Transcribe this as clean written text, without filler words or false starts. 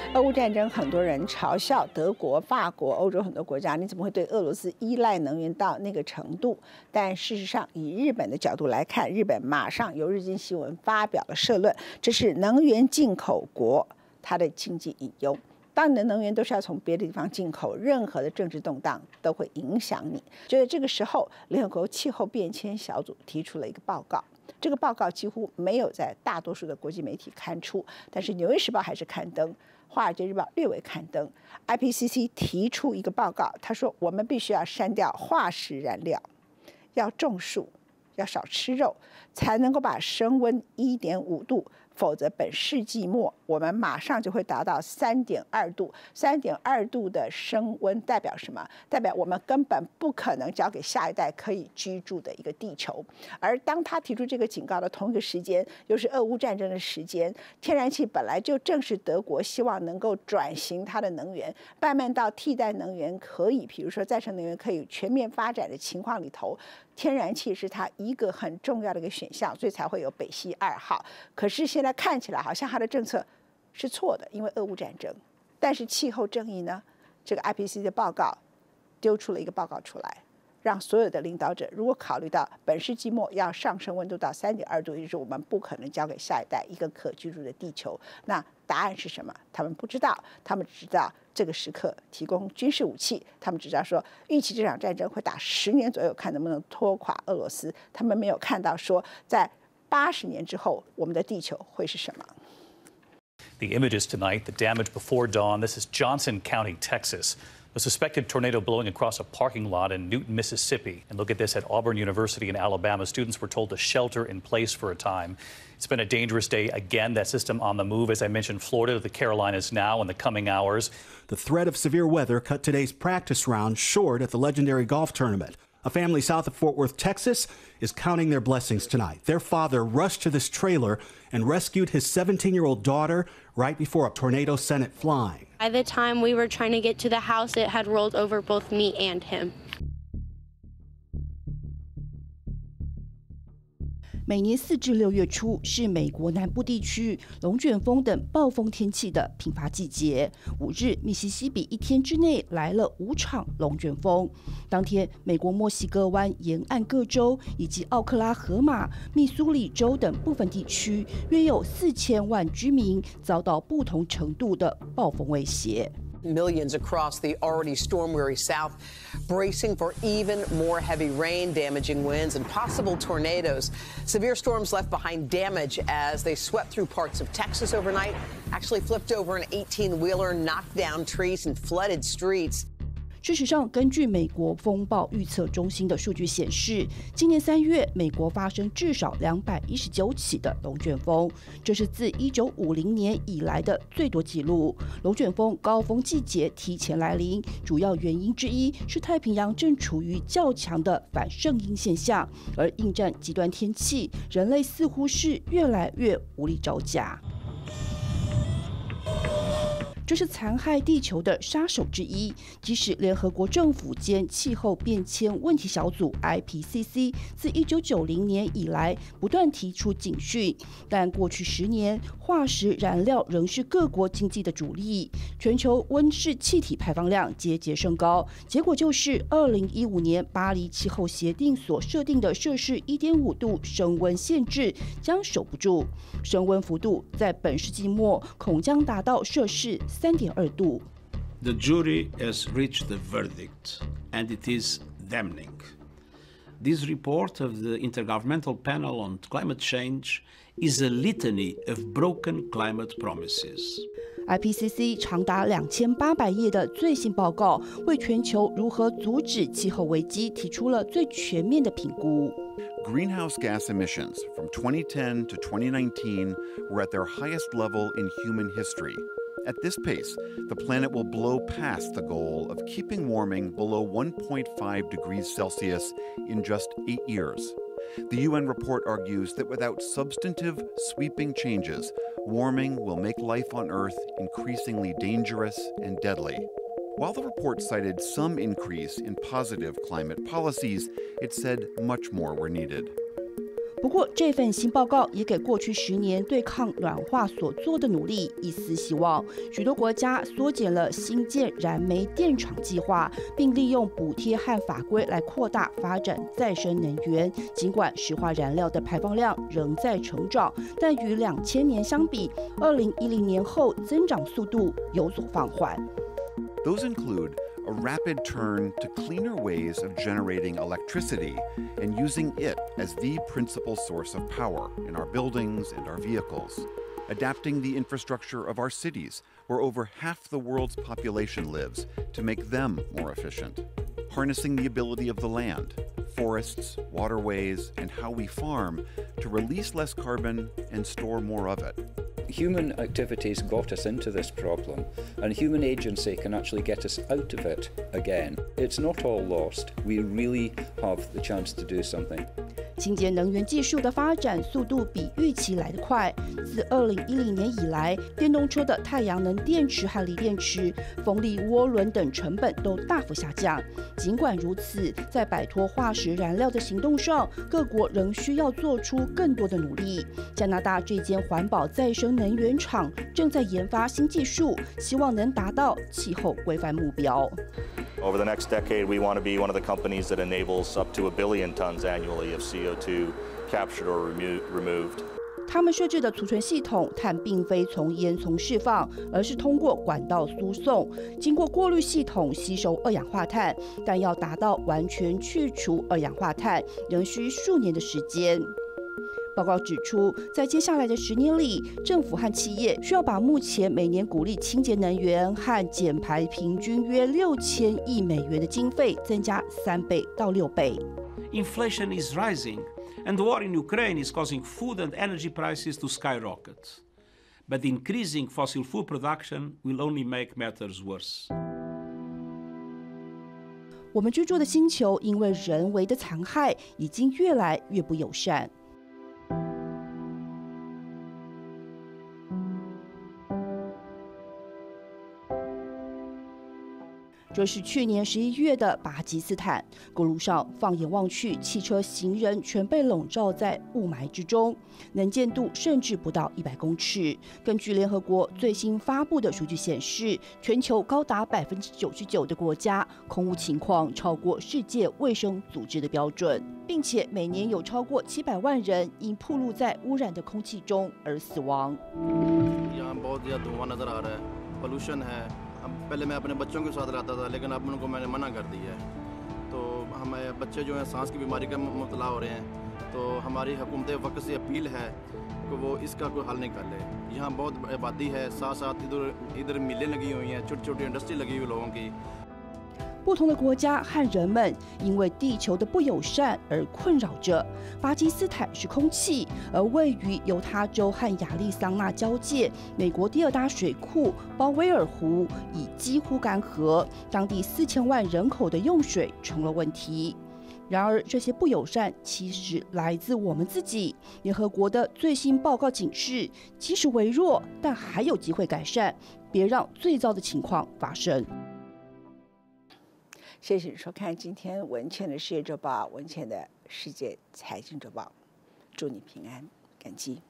俄乌战争，很多人嘲笑德国、法国、欧洲很多国家，你怎么会对俄罗斯依赖能源到那个程度？但事实上，以日本的角度来看，日本马上由日经新闻发表了社论，这是能源进口国它的经济隐忧。当你的能源都是要从别的地方进口，任何的政治动荡都会影响你。就在这个时候，联合国气候变迁小组提出了一个报告。这个报告几乎没有在大多数的国际媒体刊出，但是《纽约时报》还是刊登，《华尔街日报》略微刊登。IPCC 提出一个报告，他说我们必须要删掉化石燃料，要种树，要少吃肉，才能够把升温1.5度。否则，本世纪末我们马上就会达到3.2度。3.2度的升温代表什么？代表我们根本不可能交给下一代可以居住的一个地球。而当他提出这个警告的同一个时间，又是俄乌战争的时间，天然气本来就正是德国希望能够转型它的能源，慢慢到替代能源可以，比如说再生能源可以全面发展的情况里头。天然气是它一个很重要的一个选项，所以才会有北溪2号。可是现在看起来好像它的政策是错的，因为俄乌战争。但是气候正义呢？这个 IPCC 的报告丢出了一个报告出来，让所有的领导者如果考虑到本世纪末要上升温度到3.2度，也就是我们不可能交给下一代一个可居住的地球，那答案是什么？他们不知道，他们只知道这个时刻提供军事武器，他们只知道说预期这场战争会打10年左右，看能不能拖垮俄罗斯。他们没有看到说在80年之后，我们的地球会是什么。 The images tonight, the damage before dawn. This is Johnson County, Texas. A suspected tornado blowing across a parking lot in Newton, Mississippi. And look at this at Auburn University in Alabama. Students were told to shelter in place for a time. It's been a dangerous day. Again, that system on the move. As I mentioned, Florida to the Carolinas now in the coming hours. The threat of severe weather cut today's practice round short at the legendary golf tournament. A family south of Fort Worth, Texas, is counting their blessings tonight. Their father rushed to this trailer and rescued his 17-year-old daughter right before a tornado sent it flying. By the time we were trying to get to the house, it had rolled over both me and him. 每年4至6月初是美国南部地区龙卷风等暴风天气的频发季节。5日，密西西比1天之内来了5场龙卷风。当天，美国墨西哥湾沿岸各州以及奥克拉荷马、密苏里州等部分地区，约有4000万居民遭到不同程度的暴风威胁。 Millions across the already storm-weary South bracing for even more heavy rain, damaging winds, and possible tornadoes. Severe storms left behind damage as they swept through parts of Texas overnight, actually flipped over an 18-wheeler, knocked down trees, and flooded streets. 事实上，根据美国风暴预测中心的数据显示，今年3月，美国发生至少219起的龙卷风，这是自1950年以来的最多纪录。龙卷风高峰季节提前来临，主要原因之一是太平洋正处于较强的反圣婴现象，而应战极端天气，人类似乎是越来越无力招架。这是残害地球的杀手之一。即使联合国政府间气候变迁问题小组 IPCC 自1990年以来不断提出警讯，但过去10年，化石燃料仍是各国经济的主力，全球温室气体排放量节节升高。结果就是2015年巴黎气候协定所设定的摄氏1.5度升温限制将守不住，升温幅度在本世纪末恐将达到摄氏3.2度。 The jury has reached the verdict, and it is damning. This report of the Intergovernmental Panel on Climate Change is a litany of broken climate promises. IPCC 长达2800页的最新报告，为全球如何阻止气候危机提出了最全面的评估。 Greenhouse gas emissions from 2010 to 2019 were at their highest level in human history. At this pace, the planet will blow past the goal of keeping warming below 1.5 degrees Celsius in just 8 years. The UN report argues that without substantive, sweeping changes, warming will make life on Earth increasingly dangerous and deadly. While the report cited some increase in positive climate policies, it said much more were needed. 不过，这份新报告也给过去10年对抗暖化所做的努力一丝希望。许多国家缩减了新建燃煤电厂计划，并利用补贴和法规来扩大发展再生能源。尽管石化燃料的排放量仍在成长，但与2000年相比，2010年后增长速度有所放缓。 Those include a rapid turn to cleaner ways of generating electricity and using it as the principal source of power in our buildings and our vehicles, adapting the infrastructure of our cities, where over half the world's population lives, to make them more efficient, harnessing the ability of the land, forests, waterways, and how we farm to release less carbon and store more of it. Human activities got us into this problem, and human agency can actually get us out of it again. It's not all lost. We really have the chance to do something. 清洁能源技术的发展速度比预期来得快。自2010年以来，电动车的太阳能电池和锂电池、风力涡轮等成本都大幅下降。尽管如此，在摆脱化石燃料的行动上，各国仍需要做出更多的努力。加拿大这间环保再生能源厂正在研发新技术，希望能达到气候规范目标。 Over the next decade, we want to be one of the companies that enables up to 1 billion tons annually of CO2 captured or removed. 他们设置的储存系统，碳并非从烟囱释放，而是通过管道输送，经过过滤系统吸收二氧化碳，但要达到完全去除二氧化碳，仍需数年的时间。报告指出，在接下来的10年里，政府和企业需要把目前每年鼓励清洁能源和减排平均约6000亿美元的经费增加3倍到6倍。 Inflation is rising, and the war in Ukraine is causing food and energy prices to skyrocket. But increasing fossil fuel production will only make matters worse. 我们居住的星球因为人为的残害，已经越来越不友善。这是去年11月的巴基斯坦，公路上放眼望去，汽车、行人全被笼罩在雾霾之中，能见度甚至不到100公尺。根据联合国最新发布的数据显示，全球高达99%的国家空污情况超过世界卫生组织的标准，并且每年有超过700万人因暴露在污染的空气中而死亡。 पहले मैं अपने बच्चों के साथ रहता था, लेकिन अब उनको मैंने मना कर दिया है। तो हमें बच्चे जो हैं सांस की बीमारी का मुब्तला हो रहे हैं, तो हमारी हुकूमत वक्त से अपील है कि वो इसका कोई हल निकाले। यहाँ बहुत आबादी है, साथ साथ इधर मिलें लगी हुई हैं, छोटी छोटी इंडस्ट्री लगी हुई लोगों की। 不同的国家和人们因为地球的不友善而困扰着。巴基斯坦是空气，而位于犹他州和亚利桑那交界、美国第2大水库鲍威尔湖已几乎干涸，当地4000万人口的用水成了问题。然而，这些不友善其实来自我们自己。联合国的最新报告警示，即使微弱，但还有机会改善，别让最糟的情况发生。 谢谢收看今天文茜的世界周报，文茜的世界财经周报，祝你平安，感激。